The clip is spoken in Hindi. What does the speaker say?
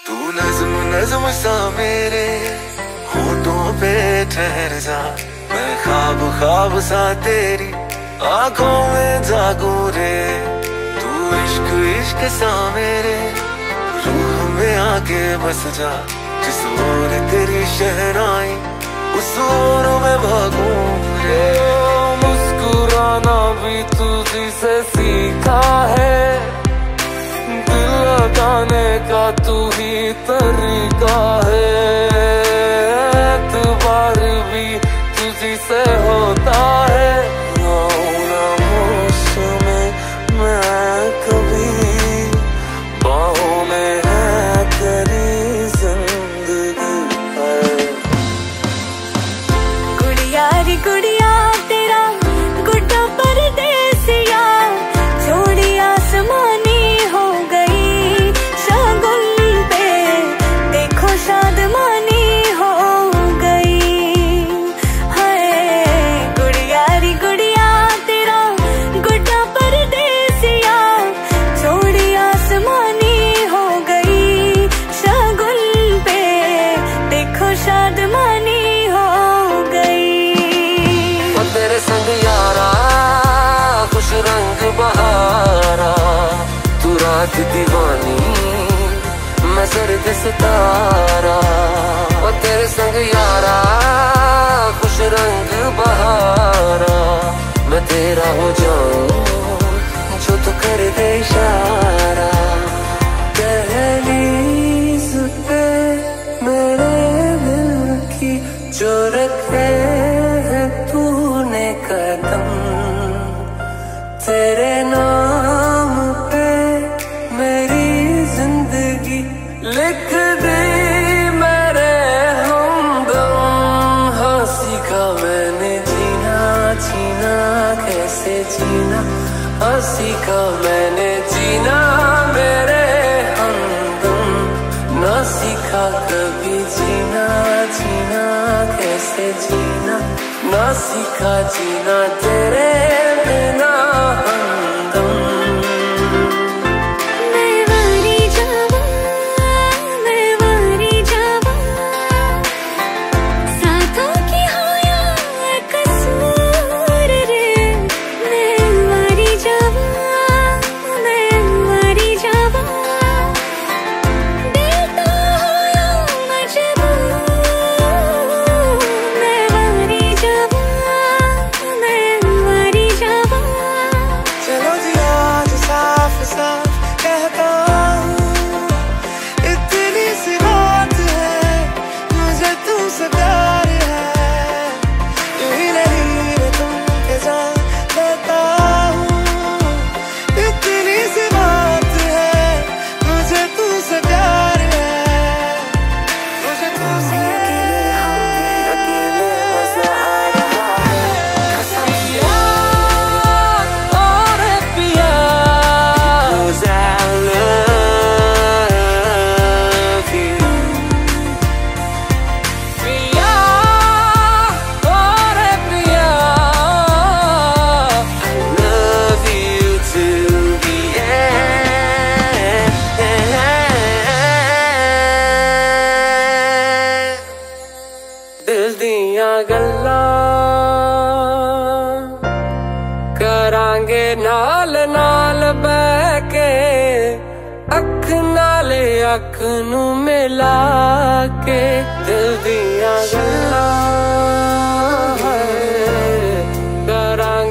तू नज्म नज्म सा मेरे होठों पे ठहर जा, मैं ख्वाब ख्वाब सा तेरी आंखों में जागूं रे। तू इश्क इश्क सा मेरे रूह में आके बस जा, जिस ओर तेरी शहनाई उस ओर मैं भागूं रे। मुस्कुराना भी तुझी से सीखा है, दिल लगाने का तू ही तरीका है। एतबार भी तुझी से होता है, खामोश में मैं कभी बाहों में है तेरी जिंदगी है। गुड़िया रे गुड़िया तेरा गुड्डा परदेसिया, छोड़ी आसमानी हो गई शगुन पे, देखो शादमानी हो गई है। गुड़िया रे गुड़िया तेरा गुड्डा परदेसिया, छोड़ी आसमानी हो गई शगुन पे, देखो शादमानी हो गई। ओ तेरे संग यारा खुश रंग बहारा, तू रात दीवानी मैं सर्द सितारा। ओ तेरे संग यारा खुश रंग बहारा, मैं तेरा हो जाऊं जो तू कर दे इशारा। दहलीज पे मेरे दिल की जो रखे है तूने कदम, तेरे नाम पे मेरी जिंदगी लिख दी मेरे हमदम। हाँ सीखा मैंने जीना जीना कैसे जीना, हाँ सीखा मैंने जीना मेरे हमदम। ना सीखा कभी जीना जीना कैसे जीना, ना सीखा जीना तेरे बिना हमदम। मैं वारी जावा, मैं वारी जावा, साथों की हो या कसूर रे। मैं वारी जावा, मैं वारी जावा, दिल तो हो या मजबूर। मैं वारी जावा, मैं वारी जावा। चलो जी आज साफ साफ कहता हूँ, इतनी सी बात है मुझे तुमसे प्यार है। तू ही नहीं मैं तुम के जान लेता हूँ, इतनी सी बात है मुझे तुमसे प्यार है। मुझे तुमसे अकेले मजा आ रहा है। पिया और पिया, 'cause I love you। पिया और पिया, I love you till the end। दिल दियां गल्लां करांगे नाल नाल बह के, अख नाले अख नू मिला के। दिल दियां गल्लां करांगे